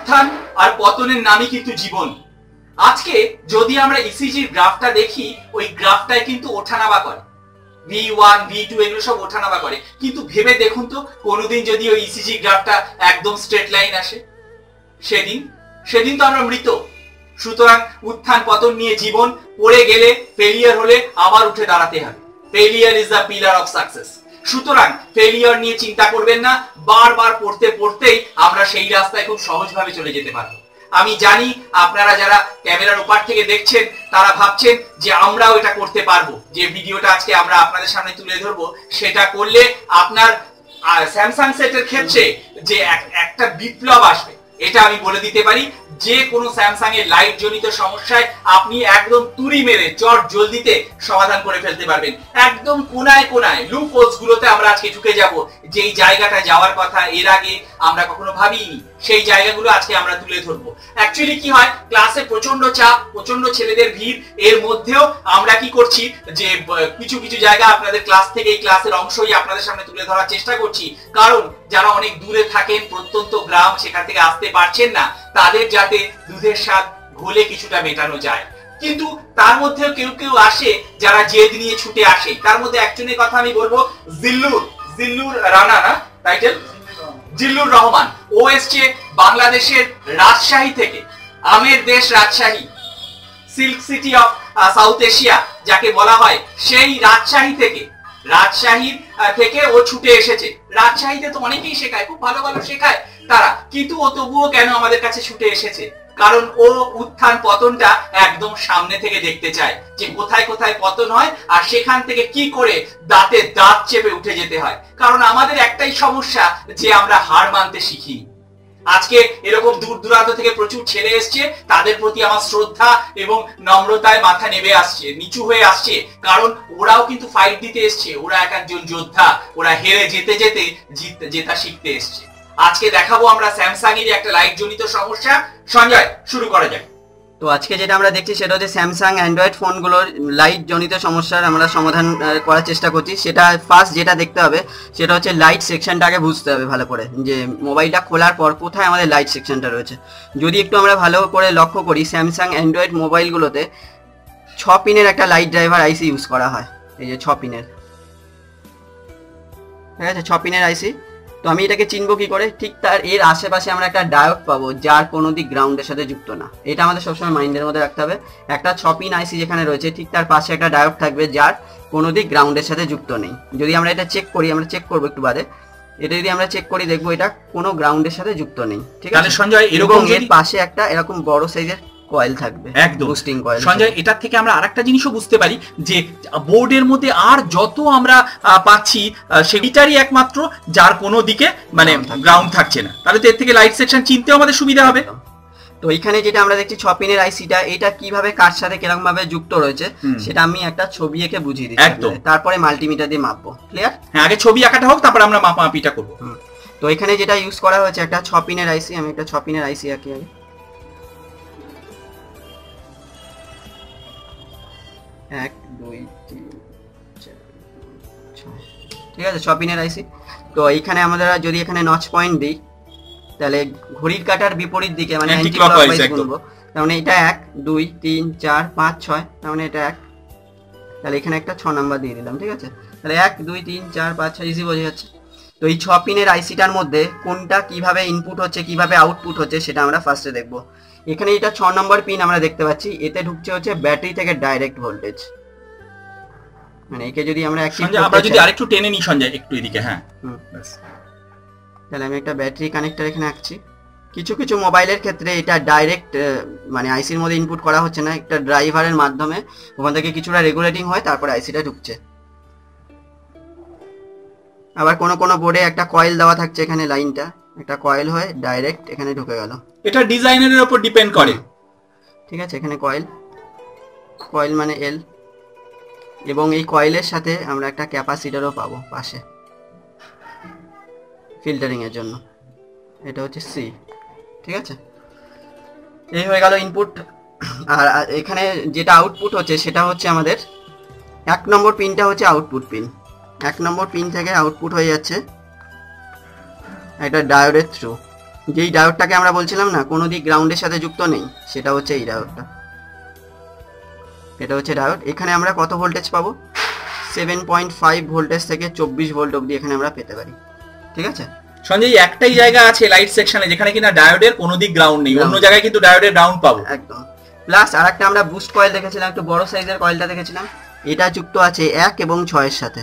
উত্থান আর পতনের নামই কিন্তু জীবন। আজকে যদি আমরা ইসিজির গ্রাফটা দেখি, ওই গ্রাফটায় কিন্তু ওঠানামা করে, V1 V2 এগুলো সব ওঠানামা করে, কিন্তু ভেবে দেখুন তো কোনোদিন যদি ওই ইসিজি গ্রাফটা একদম স্ট্রেট লাইন আসে, সেদিন তো আমরা মৃত। সুতরাং উত্থান পতন নিয়ে জীবন, পড়ে গেলে ফেলিয়ার হলে আবার উঠে দাঁড়াতে হবে। Failure is the pillar of success. সুতরাং ফেলিয়ার নিয়ে চিন্তা করবেন না, বারবার পড়তে পড়তেই আমরা সেই রাস্তায় খুব সহজভাবে চলে যেতে পারবো। আমি জানি আপনারা যারা ক্যামেরার ওপার থেকে দেখছেন তারা ভাবছেন যে আমরাও এটা করতে পারবো, যে ভিডিওটা আজকে আমরা আপনাদের সামনে তুলে ধরবো সেটা করলে আপনার স্যামসাং সেটের ক্ষেত্রে যে একটা বিপ্লব আসবে, এটা আমি বলে দিতে পারি। যে কোনো স্যামসাং এর লাইট জনিত সমস্যায় আপনি একদম তুড়ি মেরে চট জলদিতে সমাধান করে ফেলতে পারবেন। একদম কোনায় কোনায় লুপ হোলস গুলোতে আমরা আজকে ঢুকে যাব, যেই জায়গাটা যাওয়ার কথা এর আগে আমরা কখনো ভাবিনি, সেই জায়গাগুলো আজকে আমরা তুলে ধরবো। অ্যাকচুয়ালি কি হয়, ক্লাসে প্রচন্ড চাপ, প্রচন্ড ছেলেদের ভিড়, এর মধ্যেও আমরা কি করছি যে কিছু কিছু জায়গা আপনাদের ক্লাস থেকে এই ক্লাসের অংশই আপনাদের সামনে তুলে ধরার চেষ্টা করছি, কারণ যারা অনেক দূরে থাকেন, প্রত্যন্ত গ্রাম, সেখান থেকে আসতে পারছেন না, তাদের যাতে দুধের স্বাদ ঘোলে কিছুটা মেটানো যায়। কিন্তু তার মধ্যেও কেউ কেউ আসে যারা জেদ নিয়ে ছুটে আসে। তার মধ্যে একজনের কথা আমি বলবো, জিল্লুর রানা, না টাইটেল জিল্লুর রহমান। ও এসছে বাংলাদেশের রাজশাহী থেকে, আমের দেশ Rajshahi, silk city of South Asia যাকে বলা হয়, সেই রাজশাহী থেকে ও ছুটে এসেছে। রাজশাহীতে তো অনেকেই শেখায়, খুব ভালো ভালো শেখায় তারা, কিন্তু ও তবুও কেন আমাদের কাছে ছুটে এসেছে? কারণ ও উত্থান পতনটা একদম সামনে থেকে দেখতে চায়, যে কোথায় কোথায় পতন হয় আর সেখান থেকে কি করে দাঁতে দাঁত চেপে উঠে যেতে হয়। কারণ আমাদের একটাই সমস্যা, যে আমরা হার মানতে শিখিনি। আজকে এরকম দূর দূরান্ত থেকে প্রচুর ছেলে এসছে, তাদের প্রতি আমার শ্রদ্ধা এবং নম্রতায় মাথা নেমে আসছে, নিচু হয়ে আসছে, কারণ ওরাও কিন্তু ফাইট দিতে এসছে, ওরা এক একজন যোদ্ধা, ওরা হেরে যেতে যেতে জেতা শিখতে এসছে। আজকে দেখাবো আমরা স্যামসাং এর একটা লাইট জনিত সমস্যা। সঞ্জয়, শুরু করা যাক। তো আজকে যেটা আমরা দেখছি সেটা হচ্ছে স্যামসাং অ্যান্ড্রয়েড ফোনগুলোর লাইট জনিত সমস্যার আমরা সমাধান করার চেষ্টা করছি। সেটা ফার্স্ট যেটা দেখতে হবে সেটা হচ্ছে লাইট সেকশনটাকে বুঝতে হবে ভালো করে, যে মোবাইলটা খোলার পর কোথায় আমাদের লাইট সেকশনটা রয়েছে। যদি একটু আমরা ভালো করে লক্ষ্য করি, স্যামসাং অ্যান্ড্রয়েড মোবাইলগুলোতে 6 পিনের একটা লাইট ড্রাইভার আইসি ইউজ করা হয়, এই যে 6 পিনের, ঠিক আছে, 6 পিনের আইসি। তো আমি এটাকে চিনবো কি করে? ঠিক তার এর আশেপাশে আমরা একটা ডায়োড পাবো যার কোনো দিক গ্রাউন্ডের সাথে যুক্ত না। এটা আমাদের সবসময় মাইন্ডের মধ্যে রাখতে হবে। একটা 6 পিন আইসি যেখানে রয়েছে, ঠিক তার পাশে একটা ডায়োড থাকবে যার কোনো দিক গ্রাউন্ডের সাথে যুক্ত নেই। যদি আমরা এটা চেক করি, আমরা চেক করবো একটু বাদে, এটা যদি আমরা চেক করি দেখবো এটা কোনো গ্রাউন্ডের সাথে যুক্ত নেই, ঠিক আছে। সঞ্জয়, এরকম এর পাশে একটা এরকম বড় সাইজের কয়েল থাকবে, একদম বুস্টিং কয়েল। সঞ্জয়, এটার থেকে আমরা আরেকটা জিনিসও বুঝতে পারি, যে বোর্ডের মধ্যে আর যত আমরা পাচ্ছি সেটারই একমাত্র যার কোনো দিকে মানে গ্রাউন্ড থাকছে না, তাহলে তো এর থেকে লাইট সেকশন চিনতেও আমাদের সুবিধা হবে। তো এখানে যেটা আমরা দেখছি 6 পিনের আইসিটা, এটা কিভাবে কার সাথে কিরকম ভাবে যুক্ত রয়েছে সেটা আমি একটা ছবি এঁকে বুঝিয়ে দিচ্ছি, তারপরে মাল্টিমিটার দিয়ে মাপবো। ক্লিয়ার? হ্যাঁ, আগে ছবি আঁকাটা হোক, তারপর আমরা মাপামাপিটা করব। তো এখানে যেটা ইউজ করা হয়েছে একটা 6 পিনের আইসি, আমি একটা 6 পিনের আইসি আঁকি আগে। 1 2 3 4 5 6, ঠিক আছে, 6 পিনের আইসি। তো এইখানে আমরা যদি এখানে নচ পয়েন্ট দিই, তাহলে ঘড়ির কাঁটার বিপরীত দিকে মানে অ্যান্টি ক্লকওয়াইজ গুনবো। তার মানে এটা 1 2 3 4 5 6, তার মানে এটা 1, তাহলে এখানে একটা 6 নাম্বার দিয়ে দিলাম, ঠিক আছে। তাহলে 1 2 3 4 5 6 ইজি বোঝা যাচ্ছে। তো এই 6 পিনের আইসিটার মধ্যে কোনটা কিভাবে ইনপুট হচ্ছে কিভাবে আউটপুট হচ্ছে সেটা আমরা ফার্স্টে দেখবো। এখানে এটা 6 নম্বর পিন আমরা দেখতে পাচ্ছি, এতে ঢুকছে হচ্ছে ব্যাটারি থেকে ডাইরেক্ট ভোল্টেজ, মানে একে যদি আমরা আমরা যদি আরেকটু টেনে নিই সঞ্জয়, একটু এদিকে, হ্যাঁ বাস। তাহলে আমি একটা ব্যাটারি কানেক্টর এখানে আঁকছি। কিছু কিছু মোবাইলের ক্ষেত্রে এটা ডাইরেক্ট মানে আইসির মধ্যে ইনপুট করা হচ্ছে না, একটা ড্রাইভারের মাধ্যমে ওখান থেকে কিছুটা রেগুলেটিং হয়, তারপরে আইসিটা ঢুকছে। আবার কোন কোন বোর্ডে একটা কয়েল দেওয়া থাকছে, এখানে লাইনটা একটা কয়েল হয়ে ডাইরেক্ট এখানে ঢুকে গেল। এটা ডিজাইনারের উপর ডিপেন্ড করে, ঠিক আছে। এখানে কয়েল মানে এল, এবং এই কয়েলের সাথে আমরা একটা ক্যাপাসিটরও পাবো পাশে ফিল্টারিং এর জন্য, এটা হচ্ছে সি, ঠিক আছে। এই হয়ে গেল ইনপুট। আর এখানে যেটা আউটপুট হচ্ছে সেটা হচ্ছে আমাদের 1 নম্বর পিনটা হচ্ছে আউটপুট পিন। 1 নম্বর পিন থেকে আউটপুট হয়ে যাচ্ছে একটা ডায়োডের থ্রু, যেই ডায়োডটাকে আমরা বলছিলাম না কোনো দিক গ্রাউন্ডের সাথে যুক্ত নেই, সেটা হচ্ছে এই ডায়োডটা। এটা হচ্ছে ডায়োড। এখানে আমরা কত ভোল্টেজ পাবো? 7.5 ভোল্টেজ থেকে 24 ভোল্ট অবধি এখানে আমরা পেতে পারি। ঠিক আছে সঞ্জয়, একটাই জায়গা আছে লাইট সেকশনে যেখানে কিনা ডায়োডের কোনো দিক গ্রাউন্ড নেই, অন্য জায়গায় কিন্তু ডায়োডের গ্রাউন্ড পাবো। একদম। প্লাস আরেকটা আমরা বুস্ট কয়েল দেখেছিলাম, একটু বড় সাইজের কয়েলটা দেখেছিলাম, এটা যুক্ত আছে 1 এবং 6 এর সাথে।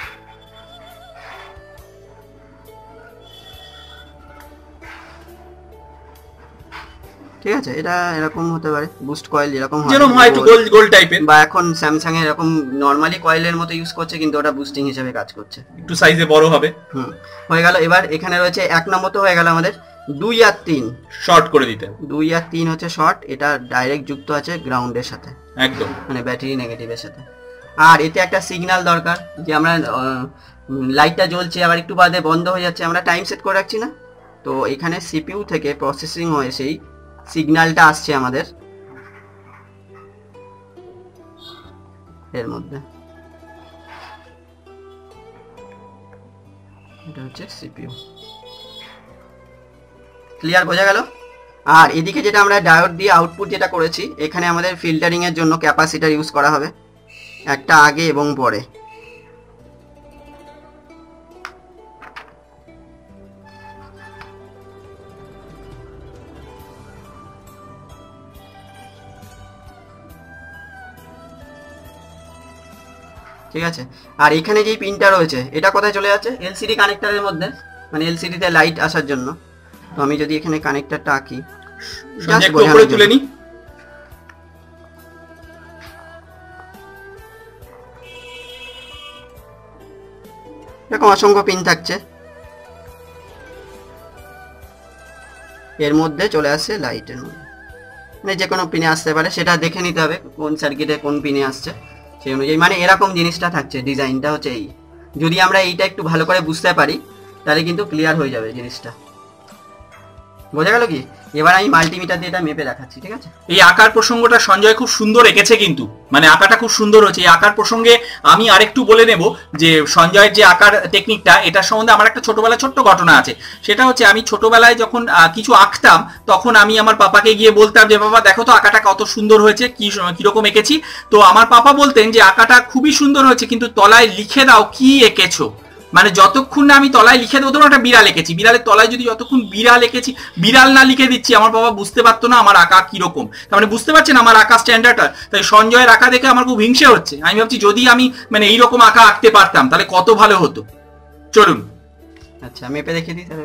ঠিক আছে, এটা এরকম হতে পারে বুস্ট কয়েল, এরকম যেরকম হয় একটু গোল গোল টাইপের, বা এখন স্যামসাং এর এরকম নরমালি কয়েলের মতো ইউজ করছে, কিন্তু ওটা বুস্টিং হিসেবে কাজ করছে, একটু সাইজে বড় হবে। হয়ে গেল। এবার এখানে রয়েছে 1 নম্বর তো হয়ে গেল আমাদের, 2 আর 3 শর্ট করে দিতে। 2 আর 3 হচ্ছে শর্ট, এটা ডাইরেক্ট যুক্ত আছে গ্রাউন্ডের সাথে, একদম মানে ব্যাটারি নেগেটিভের সাথে। আর এতে একটা সিগন্যাল দরকার, যে আমরা লাইটটা জ্বলছে আবার একটু বাদে বন্ধ হয়ে যাচ্ছে, আমরা টাইম সেট করে রাখছি না, তো এখানে সিপিইউ থেকে প্রসেসিং হয়ে সেই সিগন্যালটা আসছে আমাদের এর মধ্যে, এটা হচ্ছে সিপিইউ। ক্লিয়ার, বোঝা গেল? আর এদিকে যেটা আমরা ডায়োড দিয়ে আউটপুট যেটা করেছি, এখানে আমাদের ফিল্টারিং এর জন্য ক্যাপাসিটর ইউজ করা হবে, একটা আগে এবং পরে। ঠিক আছে, আর এখানে যেই পিনটা রয়েছে এটা কোথায় চলে যাচ্ছে? এলসিডি কানেক্টরের মধ্যে, মানে এলসিডিতে লাইট আসার জন্য। তো আমি যদি এখানে কানেক্টরটা আঁকি, একটু উপরে তুলে নি, এরকম অসংখ্য পিন থাকছে, এর মধ্যে চলে আসছে লাইটের মধ্যে, মানে যে কোনো পিনে আসতে পারে, সেটা দেখে নিতে হবে কোন সার্কিটে কোন পিনে আসছে সেই অনুযায়ী, মানে এরকম জিনিসটা থাকছে, ডিজাইনটা হচ্ছে এই। যদি আমরা এইটা একটু ভালো করে বুঝতে পারি তাহলে কিন্তু ক্লিয়ার হয়ে যাবে জিনিসটা, বোঝা গেল কি? এবার আমি মাল্টিমিটার দিয়ে এটা মেপে দেখাচ্ছি। ঠিক আছে, এই আকার প্রসঙ্গটা সঞ্জয় খুব সুন্দর এঁকেছে, কিন্তু মানে আঁকাটা খুব সুন্দর হচ্ছে। এই আকার প্রসঙ্গে আমি আরেকটু বলে নেব যে সঞ্জয়ের যে আকার টেকনিকটা, এটার সম্বন্ধে আমার একটা ছোটবেলায় ছোট্ট ঘটনা আছে। সেটা হচ্ছে আমি ছোটবেলায় যখন কিছু আঁকতাম, তখন আমি আমার পাপাকে গিয়ে বলতাম যে বাবা দেখো তো আঁকাটা কত সুন্দর হয়েছে, কিরকম এঁকেছি। তো আমার পাপা বলতেন যে আঁকাটা খুবই সুন্দর হয়েছে, কিন্তু তলায় লিখে দাও কি এঁকেছো। মানে যতক্ষণ না আমি তলায় লিখে দেবো, ধরুন একটা বিড়াল এঁকেছি, বিড়ালের তলায় যদি যতক্ষণ বিড়াল এঁকেছি, বিড়াল না লিখে দিচ্ছি, আমার বাবা বুঝতে পারতো না আমার আঁকা কিরকম। তার মানে বুঝতে পারছেন আমার আঁকা স্ট্যান্ডার্ডটা। তাই সঞ্জয়ের আঁকা দেখে আমার খুব হিংসে হচ্ছে। আমি ভাবছি যদি আমি মানে এইরকম আঁকা আঁকতে পারতাম তাহলে কত ভালো হতো। চলুন, আচ্ছা আমি মেপে দেখিয়ে দিই তাহলে।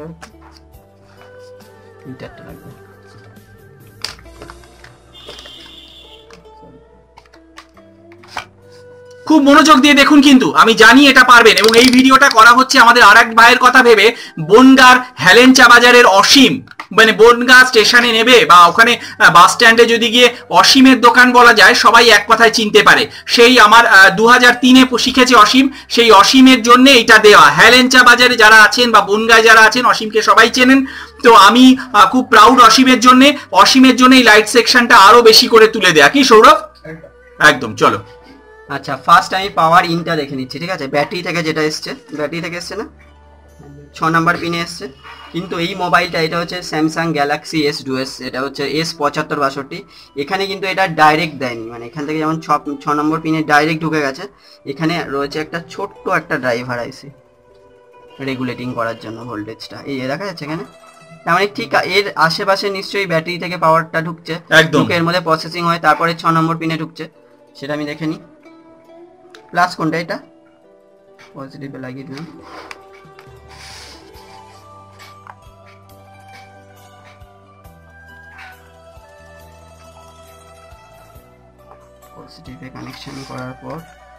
মিটারটা লাগবে, খুব মনোযোগ দিয়ে দেখুন, কিন্তু আমি জানি এটা পারবেন। এবং এই ভিডিওটা করা হচ্ছে আমাদের আরেক ভাইয়ের কথা ভেবে, বনগাঁর হেলেঞ্চা বাজারের অসীম, মানে বনগাঁ স্টেশনে নেবে বা ওখানে বাস স্ট্যান্ডে যদি গিয়ে অসীমের দোকান বলা যায়, সবাই এক কথায় চিনতে পারে। সেই আমার 2003-এ শিখেছে অসীম, সেই অসীমের জন্য এটা দেওয়া। হেলেঞ্চা বাজারে যারা আছেন বা বনগাঁয় যারা আছেন, অসীমকে সবাই চেনেন। তো আমি খুব প্রাউড অসীমের জন্য এই লাইট সেকশনটা আরো বেশি করে তুলে দেয়া। কি সৌরভ? একদম, চলো। আচ্ছা ফার্স্ট আমি পাওয়ার ইনটা দেখে নিচ্ছি। ঠিক আছে, ব্যাটারি থেকে যেটা এসছে, ব্যাটারি থেকে এসছে না, 6 নাম্বার পিনে এসছে। কিন্তু এই মোবাইলটা, এটা হচ্ছে স্যামসাং গ্যালাক্সি S2s, এটা হচ্ছে S7562। এখানে কিন্তু এটা ডাইরেক্ট দেয়নি, মানে এখান থেকে যেমন 6 নম্বর পিনে ডাইরেক্ট ঢুকে গেছে, এখানে রয়েছে একটা ছোট্ট একটা ড্রাইভার আইসি রেগুলেটিং করার জন্য ভোল্টেজটা, এই দেখা যাচ্ছে এখানে। তার মানে ঠিক এর আশেপাশে নিশ্চয়ই ব্যাটারি থেকে পাওয়ারটা ঢুকছে, ঢুকে এর মধ্যে প্রসেসিং হয়, তারপরে 6 নম্বর পিনে ঢুকছে, সেটা আমি দেখে নিই। প্লাস কোনটা, এটা পজিটিভে লাগিয়ে দিলাম। পজিটিভে কানেকশন করার পর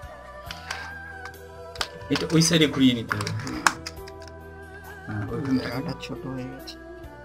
এটা ওই সাইডে ঘুরিয়ে নিতে হবে। জায়গাটা ছোট হয়ে গেছে।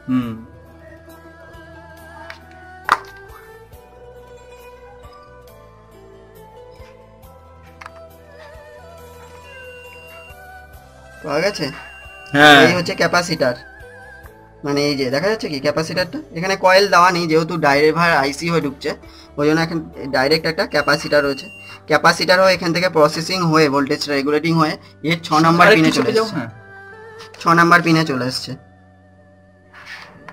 পাওয়া গেছে। হ্যাঁ, এই হচ্ছে ক্যাপাসিটার, মানে এই যে দেখা যাচ্ছে কি ক্যাপাসিটারটা, এখানে কয়েল দেওয়া নেই যেহেতু ড্রাইভার আইসি হয়ে ঢুকছে, ওই জন্য এখন ডাইরেক্ট একটা ক্যাপাসিটার রয়েছে। ক্যাপাসিটারও এখান থেকে প্রসেসিং হয়ে ভোল্টেজটা রেগুলেটিং হয়ে এর 6 নাম্বার পিনে চলে এসেছে। 6 নাম্বার পিনে চলে এসেছে।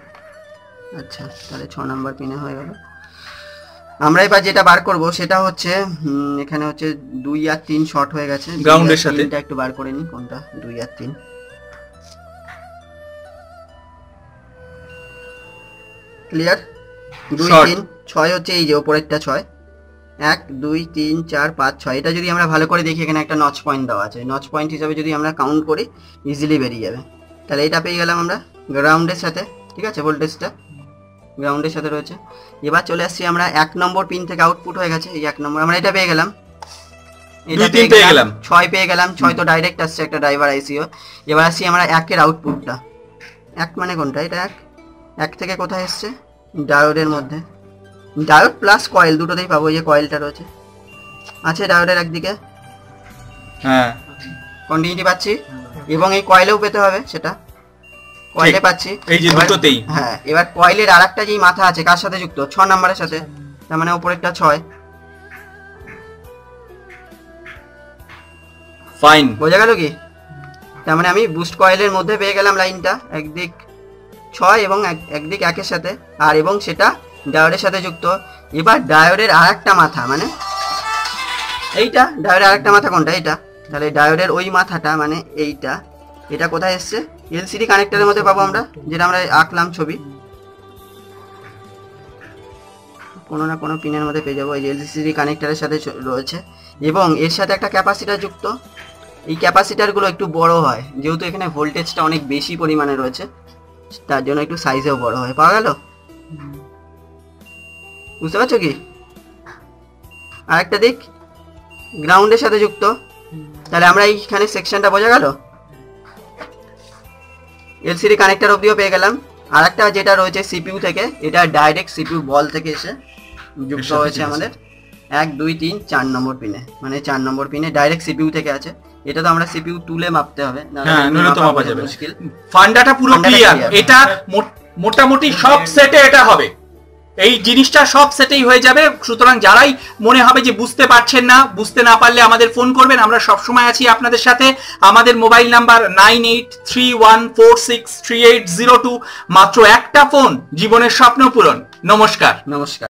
আচ্ছা, তাহলে 6 নাম্বার পিনে হয়ে গেল। আমরা এবার যেটা বার করব সেটা হচ্ছে এখানে হচ্ছে 2 আর 3 শর্ট হয়ে গেছে, গ্রাউন্ডের সাথে। এটা একটু বার করে নি কোনটা 2 আর 3। ক্লিয়ার? 2 3 6 হচ্ছে এই যে উপরেরটা 6, 1 2 3 4 5 6। এটা যদি আমরা ভালো করে দেখি এখানে একটা নচ পয়েন্ট দেওয়া আছে, নচ পয়েন্ট হিসাবে যদি আমরা কাউন্ট করি ইজিলি বেরিয়ে যাবে। তাহলে এটা পেয়ে গেলাম আমরা গ্রাউন্ডের সাথে, ঠিক আছে, ভোল্টেজটা গ্রাউন্ডের সাথে রয়েছে। এবার চলে আসছি আমরা 1 নম্বর পিন থেকে আউটপুট হয়ে গেছে, এই 1 নম্বর আমরা এটা পেয়ে গেলাম, এটা পেয়ে গেলাম 6 পেয়ে গেলাম, 6 তো ডাইরেক্ট আসছে একটা ড্রাইভার আইসিও। এবার আসছি আমরা 1 এর আউটপুটটা, 1 মানে কোনটা, এটা 1 থেকে কোথায় এসছে, ডায়োডের মধ্যে, ডায়োড প্লাস কয়েল দুটোতেই পাবো, এই যে কয়েলটা রয়েছে আছে ডায়োডের একদিকে, হ্যাঁ কন্টিনিউটি পাচ্ছি, এবং এই কয়েলেও পেতে হবে, সেটা কয়েলে পাচ্ছি এই যে দুটোতেই। হ্যাঁ, এবার কয়েলের আরেকটা যেই মাথা আছে কার সাথে যুক্ত, 6 নাম্বারের সাথে, তার মানে উপরেরটা 6। ফাইন, বোঝা গেল কি? তার মানে আমি বুস্ট কয়েলের মধ্যে পেয়ে গেলাম লাইনটা, একদিক 6 এবং একদিক 1 এর সাথে, আর এবং সেটা ডায়োডের সাথে যুক্ত। এবার ডায়োডের আরেকটা মাথা, মানে এইটা ডায়োডের আরেকটা মাথা কোনটা, এটা, তাহলে ডায়োডের ওই মাথাটা মানে এইটা, এটা কোথায় এসছে, এলসিডি কানেক্টরের মধ্যে পাবো আমরা, যেটা আমরা আঁকলাম ছবি, কোনো না কোনো পিনের মধ্যে পেয়ে যাবো, এই যে এলসিডি কানেক্টরের সাথে রয়েছে, এবং এর সাথে একটা ক্যাপাসিটার যুক্ত। এই ক্যাপাসিটারগুলো একটু বড় হয়, যেহেতু এখানে ভোল্টেজটা অনেক বেশি পরিমাণে রয়েছে, তার জন্য একটু সাইজেও বড় হয়। পাওয়া গেল? বুঝতে পারছো কি? আরেকটা দিক গ্রাউন্ডের সাথে যুক্ত, তাহলে আমরা এইখানে সেকশনটা বোঝা গেল, এলসিডি কানেক্টর অবধিও পেয়ে গেলাম। আরেকটা যেটা রয়েছে সিপিইউ থেকে, এটা ডাইরেক্ট সিপিইউ বল থেকে এসে যুক্ত হয়েছে আমাদের 1 2 3 4 নম্বর পিনে, মানে 4 নম্বর পিনে ডাইরেক্ট সিপিইউ থেকে আছে। এটা তো আমরা সিপিইউ টুলে মাপতে হবে, নইলে তো মাপা যাবে মুশকিল। ফান্ডাটা পুরো ক্লিয়ার, এটা মোটামুটি সব সেটে এটা হবে, এই জিনিসটা সব সেটেই হয়ে যাবে। সুতরাং যারাই মনে হবে যে বুঝতে পারছেন না, বুঝতে না পারলে আমাদের ফোন করবেন, আমরা সব সময় আছি আপনাদের সাথে। আমাদের মোবাইল নাম্বার 9831463802। মাত্র একটা ফোন, জীবনের স্বপ্ন পূরণ। নমস্কার। নমস্কার।